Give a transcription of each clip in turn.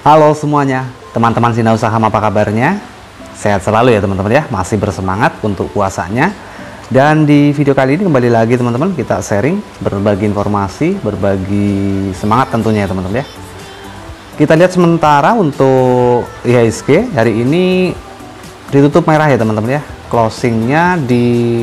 Halo semuanya, teman-teman Sinau Saham, apa kabarnya? Sehat selalu ya teman-teman ya, masih bersemangat untuk puasanya. Dan di video kali ini kembali lagi teman-teman, kita sharing, berbagi informasi, berbagi semangat tentunya ya teman-teman ya. Kita lihat sementara untuk IHSG hari ini ditutup merah ya teman-teman ya. Closingnya di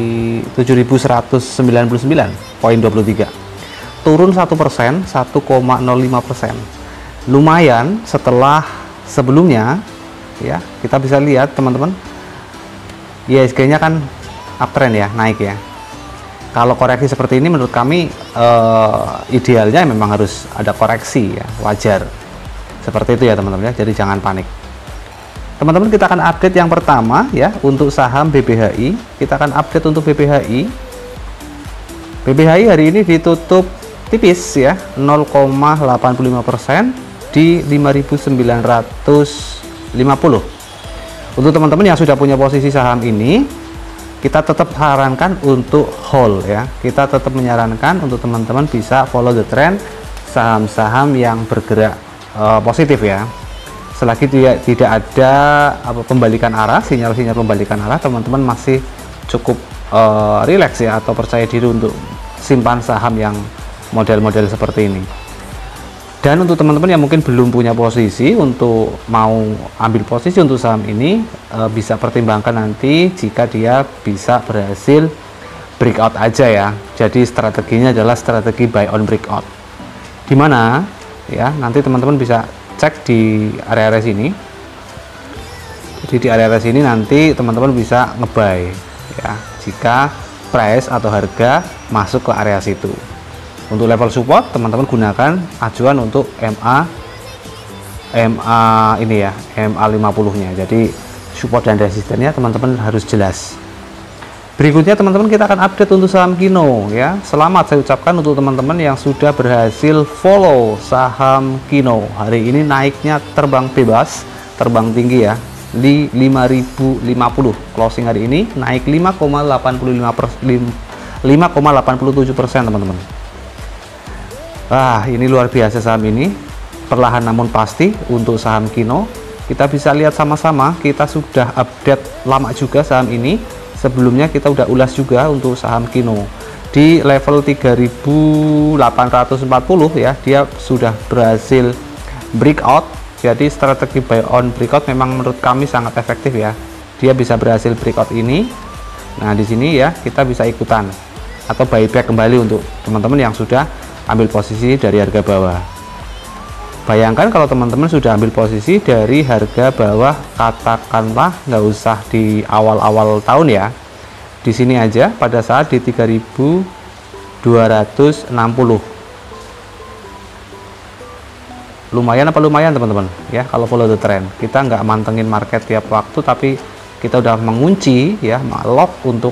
7.199,23, turun 1%, 1,05%. Lumayan setelah sebelumnya ya, kita bisa lihat teman-teman, IHSG-nya kan uptrend ya, naik ya. Kalau koreksi seperti ini menurut kami idealnya memang harus ada koreksi ya, wajar seperti itu ya teman-teman ya, jadi jangan panik. Teman-teman, kita akan update yang pertama ya, untuk saham BBHI. Kita akan update untuk BBHI. BBHI hari ini ditutup tipis ya, 0,85% di 5.950. Untuk teman-teman yang sudah punya posisi saham ini, kita tetap sarankan untuk hold ya. Kita tetap menyarankan untuk teman-teman bisa follow the trend saham-saham yang bergerak positif ya. Selagi tidak ada pembalikan arah, sinyal-sinyal pembalikan arah, teman-teman masih cukup relax ya, atau percaya diri untuk simpan saham yang model-model seperti ini. Dan untuk teman-teman yang mungkin belum punya posisi untuk mau ambil posisi untuk saham ini, bisa pertimbangkan nanti jika dia bisa berhasil breakout aja ya. Jadi strateginya adalah strategi buy on breakout. Dimana ya, nanti teman-teman bisa cek di area-area sini. Jadi di area-area sini nanti teman-teman bisa ngebuy ya, jika price atau harga masuk ke area situ. Untuk level support, teman-teman gunakan acuan untuk MA ini ya, MA 50-nya. Jadi support dan resistennya teman-teman harus jelas. Berikutnya teman-teman, kita akan update untuk saham Kino ya. Selamat saya ucapkan untuk teman-teman yang sudah berhasil follow saham Kino. Hari ini naiknya terbang bebas, terbang tinggi ya, di 5.050. Closing hari ini naik 5,87% teman-teman. Ini luar biasa saham ini, perlahan namun pasti untuk saham Kino. Kita bisa lihat sama-sama, kita sudah update lama juga saham ini. Sebelumnya kita udah ulas juga untuk saham Kino di level 3.840 ya, dia sudah berhasil breakout. Jadi strategi buy on breakout memang menurut kami sangat efektif ya. Dia bisa berhasil breakout ini. Nah, di sini ya kita bisa ikutan atau buyback kembali untuk teman-teman yang sudah ambil posisi dari harga bawah. Bayangkan kalau teman-teman sudah ambil posisi dari harga bawah, katakanlah nggak usah di awal-awal tahun ya, di sini aja pada saat di 3.260. Lumayan apa lumayan teman-teman ya, kalau follow the trend. Kita nggak mantengin market tiap waktu, tapi kita udah mengunci ya, lock untuk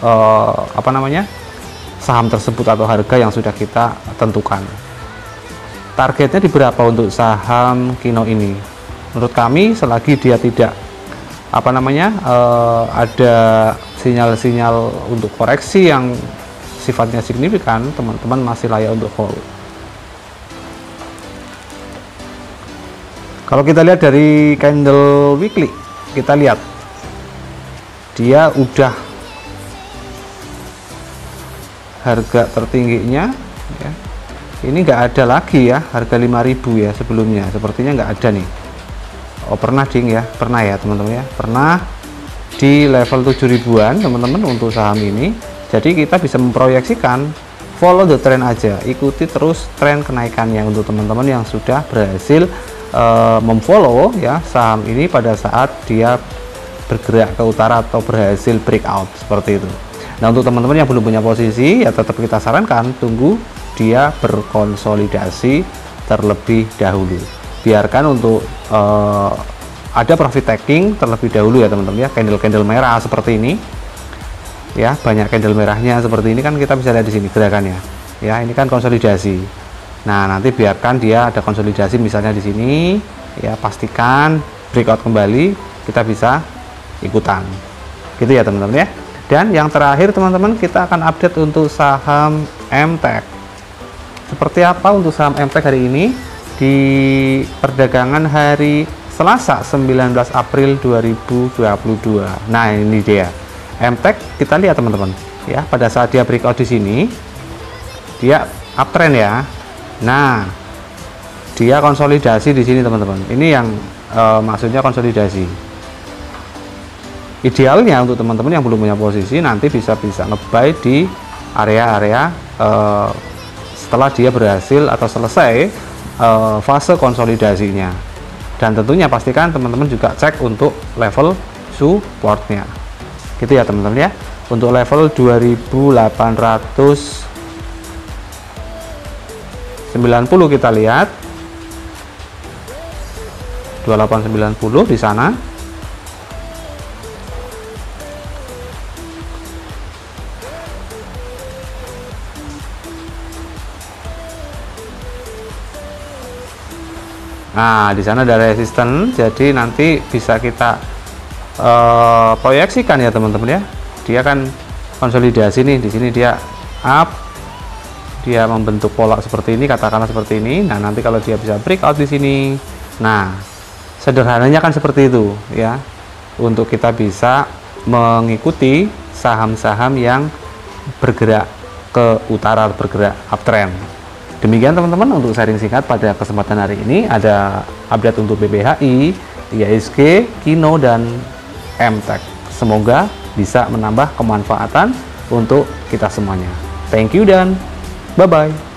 saham tersebut atau harga yang sudah kita tentukan. Targetnya di berapa untuk saham Kino ini? Menurut kami selagi dia tidak ada sinyal-sinyal untuk koreksi yang sifatnya signifikan, teman-teman masih layak untuk hold. Kalau kita lihat dari candle weekly, kita lihat dia udah harga tertingginya ya, ini nggak ada lagi ya, harga 5.000 ya sebelumnya, sepertinya nggak ada nih. Pernah ding ya, pernah ya teman-teman ya, pernah di level 7.000-an teman-teman untuk saham ini. Jadi kita bisa memproyeksikan follow the trend aja, ikuti terus tren kenaikannya untuk teman-teman yang sudah berhasil memfollow ya saham ini pada saat dia bergerak ke utara atau berhasil breakout seperti itu. Nah, untuk teman-teman yang belum punya posisi ya, tetap kita sarankan tunggu dia berkonsolidasi terlebih dahulu. Biarkan untuk ada profit taking terlebih dahulu ya teman-teman ya. Candle-candle merah seperti ini ya, banyak candle merahnya seperti ini kan, kita bisa lihat di sini gerakannya ya. Ini kan konsolidasi. Nah, nanti biarkan dia ada konsolidasi misalnya di sini ya, pastikan breakout kembali, kita bisa ikutan gitu ya teman-teman ya. Dan yang terakhir teman-teman, kita akan update untuk saham MTEK. Seperti apa untuk saham MTEK hari ini? di perdagangan hari Selasa 19 April 2022. Nah, ini dia MTech. Kita lihat teman-teman ya, pada saat dia breakout di sini dia uptrend ya. Nah, dia konsolidasi di sini teman-teman. Ini yang maksudnya konsolidasi. Idealnya untuk teman-teman yang belum punya posisi nanti bisa nge-buy di area-area setelah dia berhasil atau selesai fase konsolidasinya. Dan tentunya pastikan teman-teman juga cek untuk level supportnya gitu ya teman-teman ya. Untuk level 2890 kita lihat 2890 di sana. Nah, di sana ada resisten, jadi nanti bisa kita proyeksikan ya teman-teman ya. Dia kan konsolidasi nih, di sini dia up, dia membentuk pola seperti ini, katakanlah seperti ini. Nah, nanti kalau dia bisa breakout di sini, nah sederhananya kan seperti itu ya. Untuk kita bisa mengikuti saham-saham yang bergerak ke utara, bergerak uptrend. Demikian teman-teman untuk sharing singkat pada kesempatan hari ini. Ada update untuk BBHI, IHSG, Kino, dan MTech. Semoga bisa menambah kemanfaatan untuk kita semuanya. Thank you dan bye-bye.